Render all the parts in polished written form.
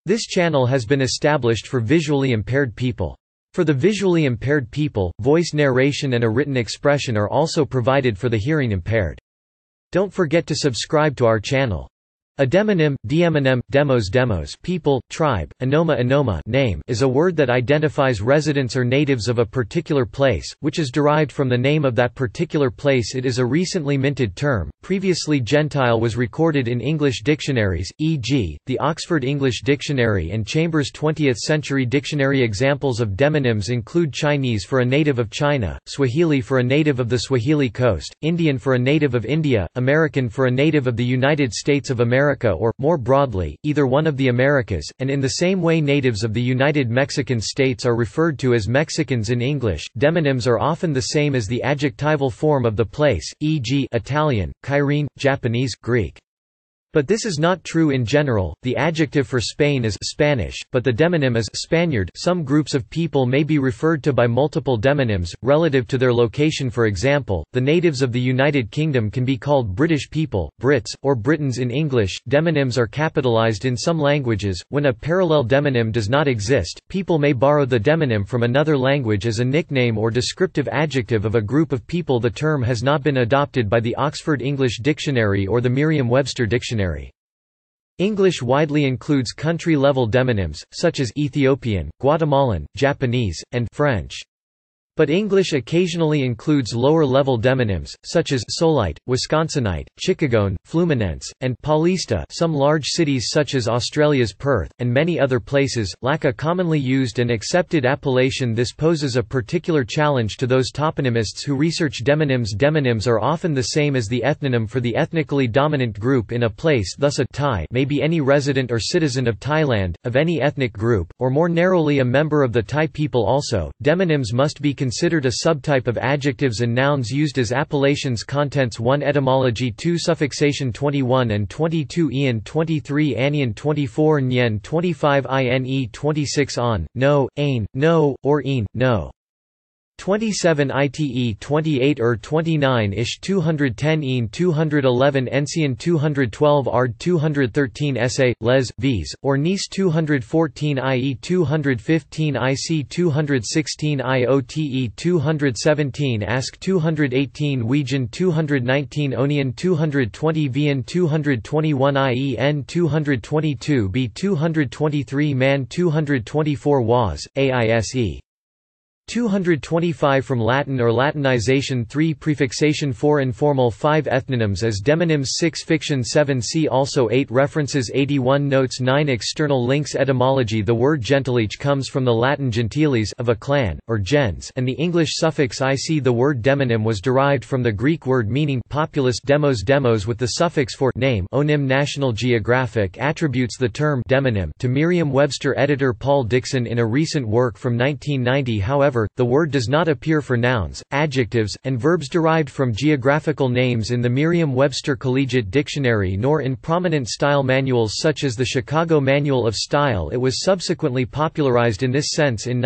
This channel has been established for visually impaired people. For the visually impaired people, voice narration and a written expression are also provided for the hearing impaired. Don't forget to subscribe to our channel. A demonym, demos, people, tribe, anoma, name is a word that identifies residents or natives of a particular place, which is derived from the name of that particular place. It is a recently minted term. Previously Gentile was recorded in English dictionaries, e.g., the Oxford English Dictionary and Chambers' 20th Century Dictionary. Examples of demonyms include Chinese for a native of China, Swahili for a native of the Swahili coast, Indian for a native of India, American for a native of the United States of America, or, more broadly, either one of the Americas, and in the same way natives of the United Mexican States are referred to as Mexicans in English. Demonyms are often the same as the adjectival form of the place, e.g., Italian, Kyrene, Japanese, Greek. But this is not true in general. The adjective for Spain is Spanish, but the demonym is Spaniard. Some groups of people may be referred to by multiple demonyms, relative to their location. For example, the natives of the United Kingdom can be called British people, Brits, or Britons in English. Demonyms are capitalized in some languages. When a parallel demonym does not exist, people may borrow the demonym from another language as a nickname or descriptive adjective of a group of people. The term has not been adopted by the Oxford English Dictionary or the Merriam-Webster Dictionary. English widely includes country-level demonyms, such as Ethiopian, Guatemalan, Japanese, and French. But English occasionally includes lower-level demonyms, such as Solite, Wisconsinite, Chicagoan, Fluminense, and Paulista. Some large cities such as Australia's Perth, and many other places, lack a commonly used and accepted appellation. This poses a particular challenge to those toponymists who research demonyms. Demonyms are often the same as the ethnonym for the ethnically dominant group in a place, thus a Thai may be any resident or citizen of Thailand, of any ethnic group, or more narrowly a member of the Thai people also. Demonyms must be considered a subtype of adjectives and nouns used as appellations. Contents: 1 Etymology, 2 Suffixation, 21 and 22 Ian 23 Anian 24 Nyen 25 Ine 26 On, no, ain, no, or een, no. 27 Ite 28 29 Ish 210 Een 211 Encian 212 Ard 213 Essay, Les, Vis, or Nice 214 IE 215 IC 216 IOTE 217 Ask 218 Ouijan 219 Onion 220 Vian 221 IEN 222 B 223 Man 224 Was, AISE 225 From Latin or Latinization 3 Prefixation 4 Informal 5 Ethnonyms as demonyms 6 Fiction 7 See also 8 References 81 Notes 9 External links Etymology The word gentilice comes from the Latin gentiles of a clan, or gens, and the English suffix ic. The word demonym was derived from the Greek word meaning populous demos with the suffix for name. Onym National Geographic attributes the term demonym to Merriam-Webster editor Paul Dixon in a recent work from 1990. However, the word does not appear for nouns, adjectives, and verbs derived from geographical names in the Merriam-Webster Collegiate Dictionary nor in prominent style manuals such as the Chicago Manual of Style. It was subsequently popularized in this sense in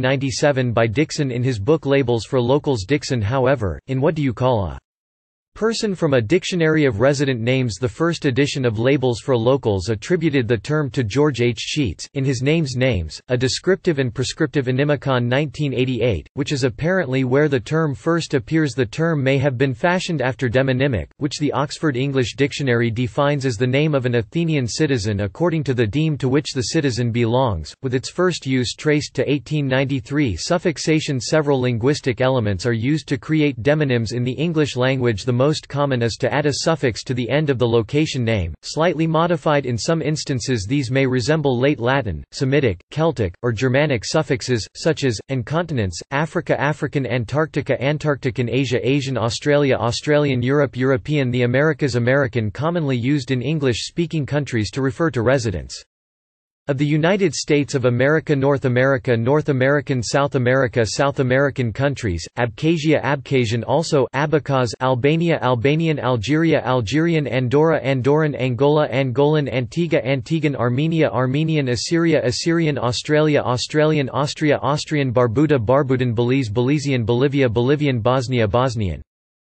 1997 by Dixon in his book Labels for Locals. Dixon, however, in What Do You Call a Person from a Dictionary of Resident Names. The first edition of Labels for Locals attributed the term to George H. Sheets, in his Names, a Descriptive and Prescriptive Inimicon 1988, which is apparently where the term first appears. The term may have been fashioned after demonymic, which the Oxford English Dictionary defines as the name of an Athenian citizen according to the deme to which the citizen belongs, with its first use traced to 1893. Suffixation. Several linguistic elements are used to create demonyms in the English language. The most common is to add a suffix to the end of the location name, slightly modified in some instances. These may resemble late Latin, Semitic, Celtic, or Germanic suffixes, such as, and continents, Africa, African, Antarctica, Antarctican, Asia, Asian, Australia, Australian, Europe, European, the Americas, American. Commonly used in English-speaking countries to refer to residents of the United States of America, North America, North American, South America, South American countries, Abkhazia, Abkhazian, also Abkhaz, Albania, Albanian, Algeria, Algerian, Andorra, Andorran, Angola, Angolan, Antigua, Antiguan, Armenia, Armenian, Assyria, Assyrian, Australia, Australian, Austria, Austrian, Barbuda, Barbudan, Belize, Belizean, Bolivia, Bolivian, Bosnia, Bosnian.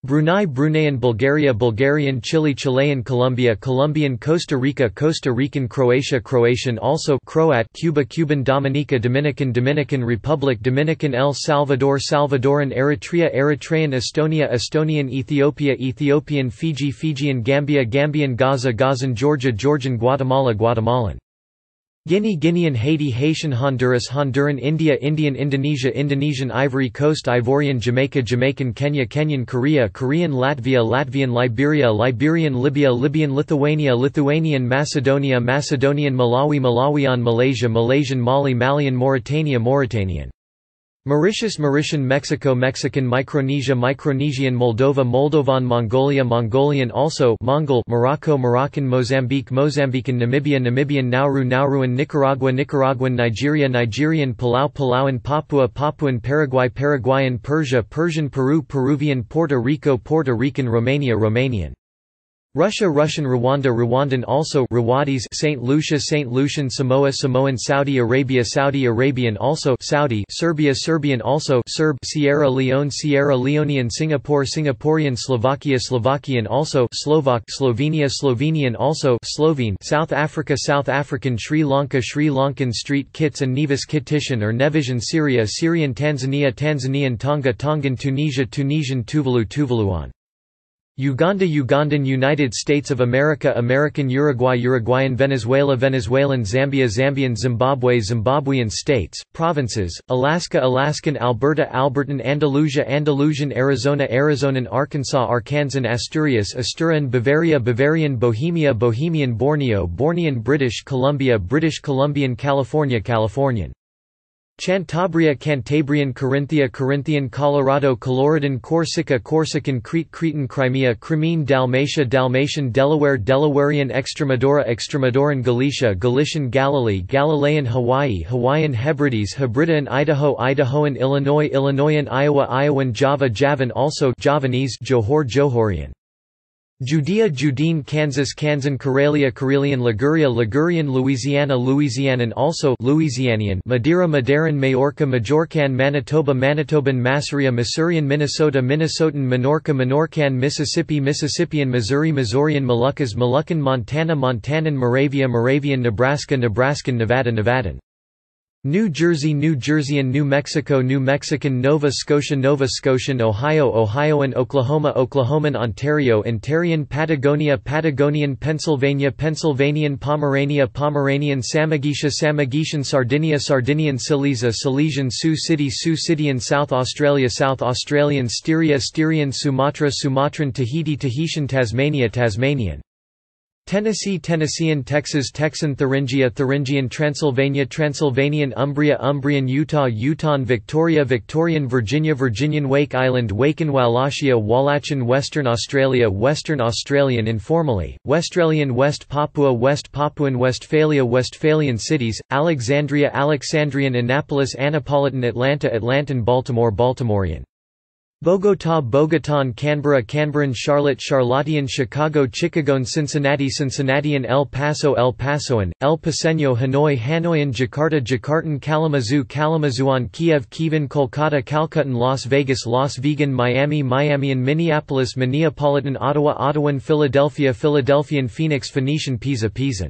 Brunei Bruneian Bulgaria Bulgarian Chile Chilean Colombia Colombian Costa Rican Croatia Croatian also Croat Cuba Cuban Dominica Dominican Republic Dominican El Salvador Salvadoran Eritrea Eritrean Estonia Estonian Ethiopia Ethiopian Fiji Fijian Gambia Gambian Gaza Gazan Georgia Georgian Guatemala Guatemalan Guinean Haiti Haitian Honduras Honduran India Indian Indonesia Indonesian Ivory Coast Ivorian Jamaican Kenya Kenyan Korean Latvian Liberia Libyan Lithuanian Macedonia Macedonian Malawian Malaysian Malian Mauritanian Mauritian Mexican Micronesian Moldovan Mongolian also Mongol Moroccan Mozambican Namibian Nauruan Nicaraguan Nigerian Palauan Papuan Paraguayan Persian Peruvian Puerto Rican Romanian Russian Rwandan also Rwadis Saint Lucian Samoan Saudi Arabian also Saudi Serbian also Serb Sierra Leonean Singaporean Slovakian also Slovak Slovenian also Slovene South African Sri Lankan Street Kits and Nevis Kittitian or Nevisian Syrian Tanzanian Tongan Tunisian Tuvaluan Ugandan United States of American Uruguayan Venezuelan Zambian Zimbabwean states, provinces, Alaskan Albertan Andalusian Arizonan Arkansan Asturian Bavarian Bohemian Bornean British Columbian Californian Cantabrian Carinthian Colorado Coloradan Corsican Crete Cretan Crimea Crimean Dalmatian Delawarean Extremadoran Galician Galilean Hawaiian Hebridean Idahoan Illinoisan Iowan Javan also Javanese Johorian Judean Kansan Karelian Ligurian Louisianan also Louisianian Madeiran Majorcan Manitoban Massaria Masurian Minnesotan Minorcan Mississippian Missourian Moluccan Montanan Moravian Nebraskan Nevadan New Jerseyan New Mexican Nova Scotian Ohioan Oklahoman Ontarian Patagonian Pennsylvanian Pomeranian Samogitian Sardinian Silesian Sioux Cityan South Australian Styrian Sumatran Tahitian Tasmanian Tennessean Texan Thuringian Transylvanian Umbrian Utah Victorian Virginian Wake Island Wakan Wallachan Western Australian informally, Westralian West Papuan Westphalian cities, Alexandrian Annapolis Annapolitan Atlantan Baltimorean Bogotan Canberran Charlottean Chicago Cincinnatian El Pasoan, El Paseño Hanoian Jakartan Kalamazooan Kievan Kolkata Calcutta Las Vegan Miamian Minneapolis Minneapolitan Ottawan Philadelphian Phoenix Phoenician Pisan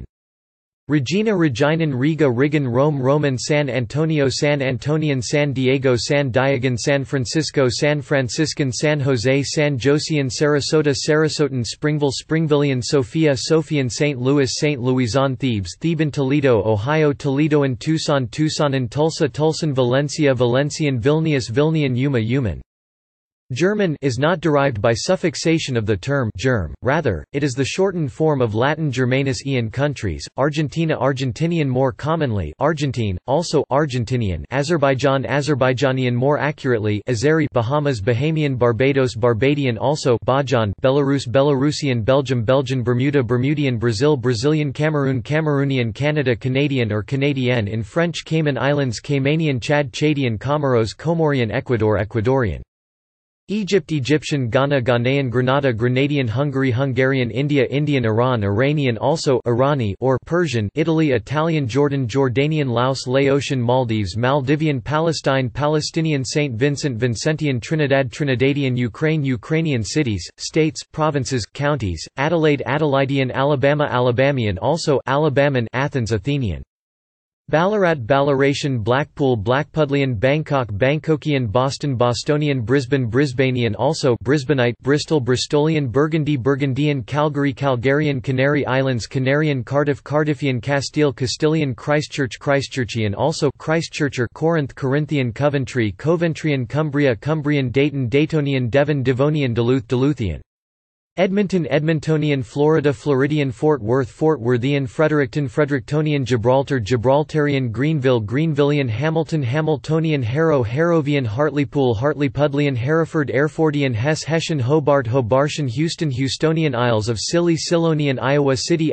Reginan Riga Rome Roman San Antonian San Diego San Diego San Franciscan San Jose San Josian Sarasotan Springvillian Sofian St. Louisan Theban Toledo Ohio Toledoan Tucsonan Tulsan Valencian Vilnian Yuma German is not derived by suffixation of the term germ, rather, it is the shortened form of Latin Germanus Ian countries, Argentinian more commonly Argentine, also Argentinian Azerbaijanian more accurately Azeri Bahamas Bahamian Barbados Barbadian also Bajan Belarusian Belgian Bermudian Brazilian Cameroonian Canada Canadian or Canadienne in French Cayman Islands Caymanian Chadian Comoros Comorian Ecuadorian Egypt Egyptian Ghana Ghanaian Grenada Grenadian Hungary Hungarian India Indian Iran Iranian also Irani or Persian Italy Italian Jordan Jordanian Laos Laotian Maldives Maldivian Palestine Palestinian Saint Vincent Vincentian Trinidad Trinidadian Ukraine Ukrainian cities, states, provinces, counties, Adelaide Adelaidean Alabama Alabamian also Alabaman Athens Athenian Ballarat Ballaratian Blackpool Blackpudlian Bangkok Bangkokian Boston Bostonian Brisbane Brisbanean also Brisbaneite Bristol Bristolian Burgundy Burgundian Calgary Calgarian Canary Islands Canarian Cardiff Cardiffian Castile Castilian Christchurch Christchurchian also Christchurcher Corinth Corinthian Coventry Coventrian Cumbria Cumbrian Dayton Daytonian Devon Devonian Duluth Duluthian Edmonton Edmontonian Florida Floridian Fort Worth Fort Worthian Fredericton Frederictonian Gibraltar Gibraltarian Greenville Greenvillian Hamilton Hamiltonian Harrow Harrovian Hartlepool Hartlepoolian Hereford Airfordian Hesse Hessian Hobart Hobartian Houston Houstonian Isles of Scilly Silonian Iowa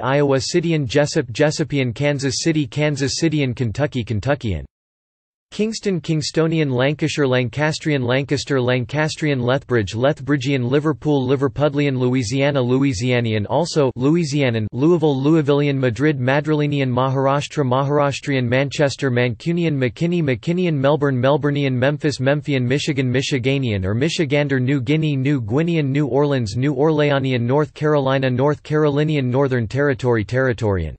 Cityan Jessup Jessupian Kansas Cityan Kentucky Kentuckian Kingston Kingstonian Lancashire Lancastrian Lancaster Lancastrian Lethbridge Lethbridgian Liverpool Liverpudlian Louisiana Louisianian also Louisianan Louisville Louisvillian Madrid Madrilenian Maharashtra Maharashtrian Manchester Mancunian McKinney McKinneyan Melbourne Melburnian Memphis Memphian Michigan Michiganian or Michigander New Guinea New Guinean New Orleans New Orleanian North Carolina North Carolinian Northern Territory Territorian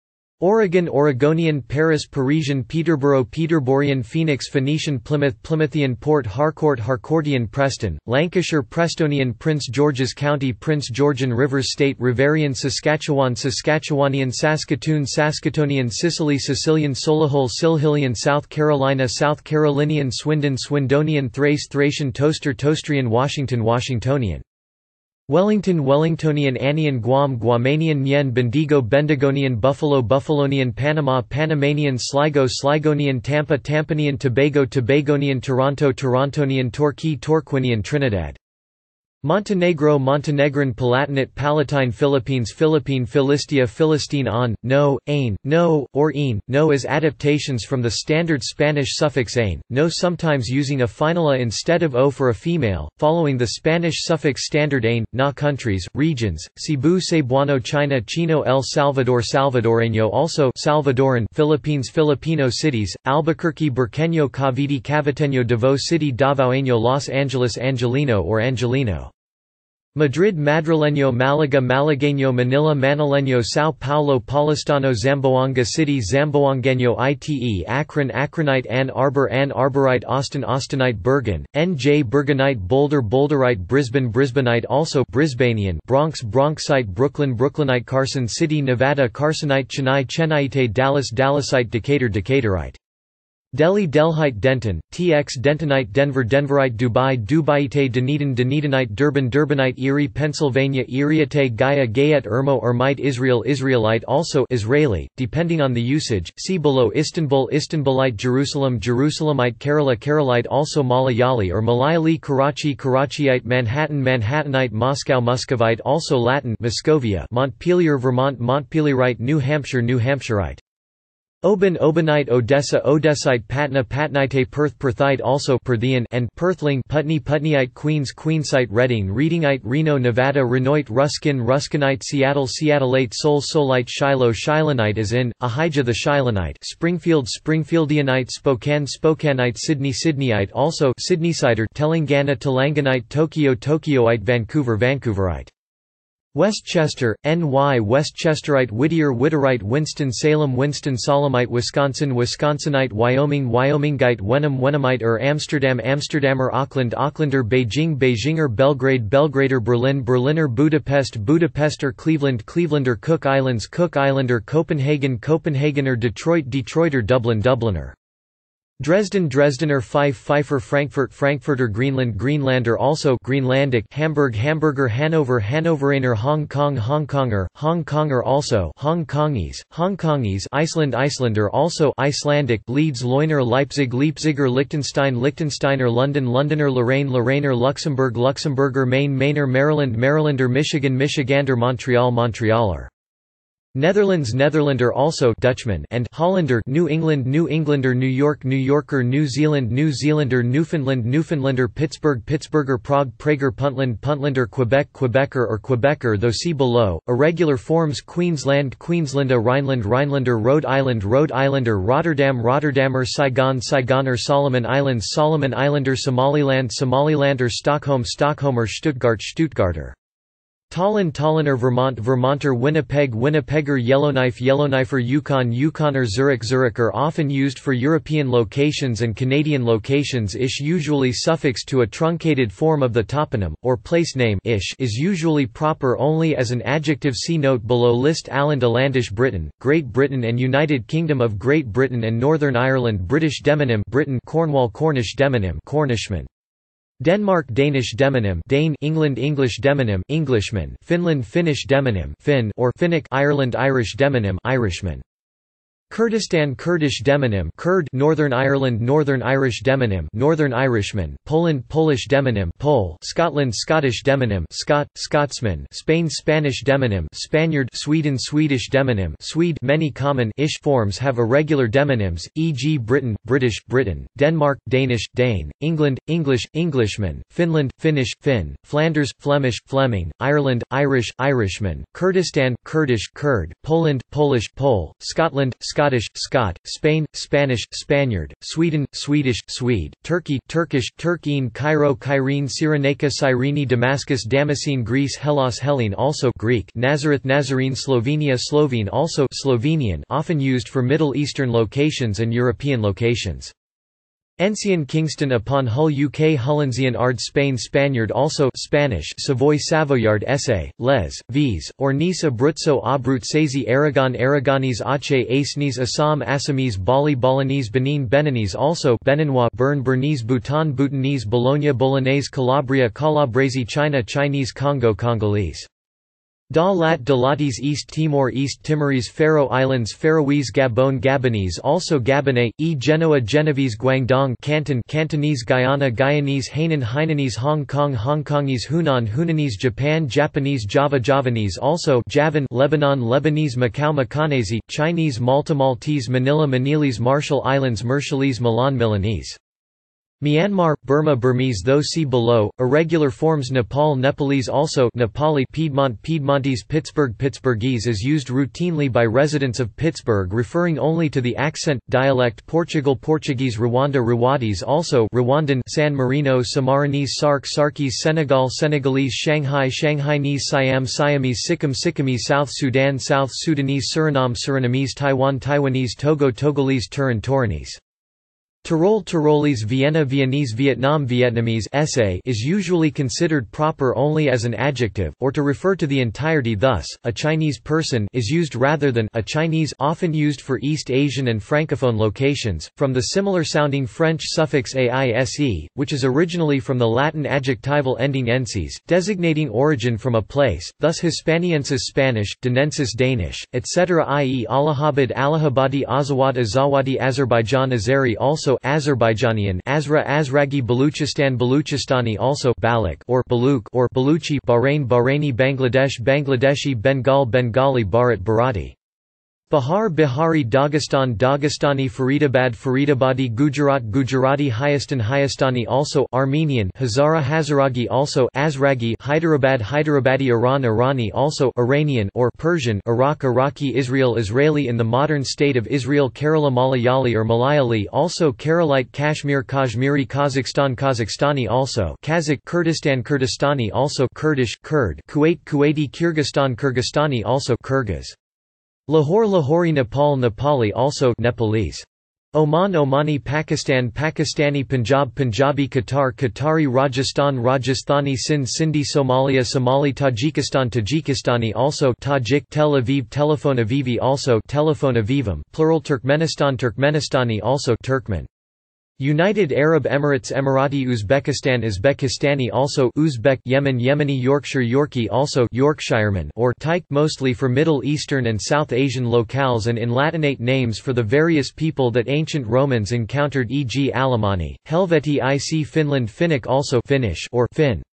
Oregon Oregonian Paris Parisian Peterborough Peterboroughian Phoenix Phoenician Plymouth Plymouthian Port Harcourt Harcourtian Preston, Lancashire Prestonian Prince George's County Prince Georgian Rivers State Riverian Saskatchewan Saskatchewanian Saskatoon Saskatoonian Sicily Sicilian Solihull Silhillian South Carolina South Carolinian Swindon Swindonian Thrace Thracian Toaster Toastrian Washington Washingtonian Wellington Wellingtonian Anian Guam Guamanian Nyen Bendigo Bendigonian Buffalo Buffalonian Panama Panamanian Sligo Sligonian Tampa Tampanian Tobago Tobagonian Toronto Torontonian Torquay Torquinian Trinidad Montenegro Montenegrin Palatinate Palatine Philippines Philippine Philistia Philistine on, no, ain, no, or een, no as adaptations from the standard Spanish suffix ain, no sometimes using a final a instead of o for a female, following the Spanish suffix standard ain, na countries, regions, Cebu Cebuano China Chino El Salvador Salvadoreño also Salvadoran Philippines Filipino cities, Albuquerque Burqueño Cavite Caviteño Davao City Davaoeño Los Angeles Angelino or Angelino Madrid Madrileño Malaga Malagueño Manila Manileño São Paulo Paulistano Zamboanga City Zamboangueño Ite Akron Akronite Ann Arborite Austin Austinite Bergen, NJ Bergenite Boulder Boulderite Brisbane Brisbaneite also Brisbanean Bronx Bronxite Brooklyn Brooklynite Carson City Nevada Carsonite Chennai Chennaiite Dallas Dallasite Decatur Decaturite Delhi Delhite Denton, TX Dentonite Denver Denverite Dubai Dubaiite Dunedin Dunedinite Durban Durbanite Erie Pennsylvania Erieite Gaia Gayet Ermo Ermite Israel Israelite also Israeli, depending on the usage, see below Istanbul Istanbulite Jerusalem Jerusalemite Kerala Keralite also Malayali or Malayali Karachi Karachiite Manhattan Manhattanite Moscow Muscovite also Latin Muscovia Montpelier Vermont Montpelierite New Hampshire New Hampshireite Oban Obanite Odessa Odessite Patna Patnite Perth Perthite also Perthian and Perthling Putney Putneyite Queens Queensite Reading Readingite Reno Nevada Renoit Ruskin Ruskinite Seattle Seattleite Seoul Seoulite Shiloh Shilonite as in, Ahijah the Shilonite Springfield Springfieldianite Spokane Spokaneite Sydney Sydneyite also Sydneysider Telangana Telanganite Tokyo Tokyoite Vancouver Vancouverite Westchester, NY Westchesterite Whittier Whitterite Winston-Salem Winston-Salemite Wisconsin Wisconsinite Wyoming Wyomingite Wenham Wenhamite Amsterdam Amsterdamer Auckland Aucklander Beijing Beijinger Belgrade Belgrader Berlin Berliner Budapest Budapester Cleveland Clevelander Cook Islands Cook Islander Copenhagen Copenhagener Detroit Detroiter Dublin Dubliner Dresden Dresdener Fife Pfeiffer Frankfurt Frankfurter Greenland Greenlander also Greenlandic Hamburg Hamburger Hanover Hannoveraner Hong Kong Hongkonger Hong Konger also Hong Kongese Iceland Icelander also Icelandic Leeds Leuna Leipzig Leipziger Liechtenstein Liechtensteiner London Londoner Lorraine Lorrainer Luxembourg Luxemburger Maine Mainer Maryland Marylander Michigan Michigander Montreal Montrealer Netherlands Netherlander also Dutchman and Hollander New England New Englander New York New Yorker New Zealand New Zealander Newfoundland Newfoundlander Pittsburgh Pittsburgher Prague Prager Puntland Puntlander Quebec Quebecer or Quebecer though see below. Irregular forms Queensland Queenslanda Rhineland Rhinelander Rhode Islander Rotterdam Rotterdammer Saigon Saigoner Solomon Islands Solomon Islander Somaliland Somalilander Stockholm Stockholmer Stuttgart Stuttgarter Tallinn Tallinner Vermont Vermonter Winnipeg Winnipegger Yellowknife Yellowknifer Yukon Yukoner Zurich Zuricher often used for European locations and Canadian locations. Ish usually suffixed to a truncated form of the toponym, or place name ish is usually proper only as an adjective. See note below. List Aland Alandish Britain, Great Britain and United Kingdom of Great Britain and Northern Ireland British demonym Britain Cornwall Cornish demonym Cornishman Denmark Danish demonym Dane England English demonym Englishman Finland Finnish demonym Finn or Finnic Ireland Irish demonym Irishman Kurdistan Kurdish demonym Kurd Northern Ireland Northern Irish demonym Northern Irishman Poland Polish demonym Pole Scotland Scottish demonym Scot Scotsman Spain Spanish demonym Spaniard Sweden Swedish demonym Swede. Many common-ish forms have irregular demonyms, e.g. Britain British Britain Denmark Danish Dane England English Englishman Finland Finnish Finn Flanders Flemish Fleming Ireland Irish Irishman Kurdistan Kurdish Kurd Poland Polish Pole Scotland Scottish Scot Spain Spanish Spaniard Sweden Swedish Swede Turkey Turkish Turkine Cairo Kyrene Cyrenaica Cyrene Damascus Damascene Greece Hellas Hellene also Greek Nazareth Nazarene Slovenia Slovene also Slovenian often used for Middle Eastern locations and European locations. Ancien Kingston upon Hull UK Hullensian Ard Spain Spaniard also Spanish Savoy Savoyard Essay, Les, V's, or Nice Abruzzo Abruzzese Aragon Aragonese Aceh Acehnese Assam Assamese Bali Balinese Benin Beninese also Beninois Bern Bernese Bhutan Bhutanese Bologna Bolognese Calabria Calabrese China Chinese Congo Congolese Da Lat Dalatis East Timor East Timorese Faroe Islands Faroese Gabon Gabonese also Gabonais, Genoa Genovese Guangdong Canton Cantonese Guyana Guyanese Hainan Hainanese Hong Kong Hongkongese Hunan Hunanese Japan Japanese Java Javanese also Javan Lebanon Lebanese Macau Macanese, Chinese Malta Maltese Manila Manilese Marshall Islands Marshallese Milan Milanese Myanmar, Burma Burmese though see below, irregular forms Nepal Nepalese also Nepali Piedmont Piedmontese Pittsburgh Pittsburghese is used routinely by residents of Pittsburgh referring only to the accent, dialect Portugal Portuguese Rwanda Rwandese also Rwandan San Marino Samaranese Sark Sarkese Senegal Senegalese Shanghai Shanghainese Siam Siamese Sikkim Sikkimese South Sudan South Sudanese Suriname Surinamese Taiwan Taiwanese Togo Togolese Turan Turanese Tyrol Tyrolese Vienna Viennese Vietnam Vietnamese essay is usually considered proper only as an adjective, or to refer to the entirety thus, a Chinese person is used rather than a Chinese often used for East Asian and Francophone locations, from the similar-sounding French suffix aise, which is originally from the Latin adjectival ending ensis, designating origin from a place, thus Hispaniensis Spanish, Danensis Danish, etc. i.e. Allahabad Allahabadi Azawad Azawadi Azerbaijan Azeri also Azerbaijanian Azra Azragi Baluchistan Baluchistani also Baloch or Baluch or Baluchi Bahrain Bahraini Bangladesh Bangladeshi Bengal Bengali Bharat Bharati Bihar Bihari Dagestan Dagestani Faridabad Faridabadi Gujarat Gujarati Hayastan Hayastani also Armenian Hazara Hazaragi also Azragi Hyderabad Hyderabadi Iran Irani also Iranian or Persian Iraq Iraqi Israel Israeli in the modern state of Israel Kerala Malayali or Malayali also Keralite Kashmir Kashmiri Kazakhstan Kazakhstani also Kazakh Kurdistan Kurdistani also Kurdish Kurd Kuwait Kuwaiti Kyrgyzstan Kyrgyzstani also Kyrgyz Lahore Lahori Nepal Nepali also Nepalese Oman Omani Pakistan Pakistani Punjab Punjabi Qatar Qatari Rajasthan Rajasthani Sindh Sindhi Somalia Somali Tajikistan Tajikistani also Tajik Tel Aviv Telephone Avivi also Telephone Avivim plural Turkmenistan Turkmenistani also Turkmen United Arab Emirates Emirati Uzbekistan Uzbekistani also Uzbek Yemen Yemeni Yorkshire Yorkie also Yorkshireman or Taik mostly for Middle Eastern and South Asian locales and in Latinate names for the various people that ancient Romans encountered e.g. Alemanni, Helvetii ic Finland Finnic also Finnish or Finn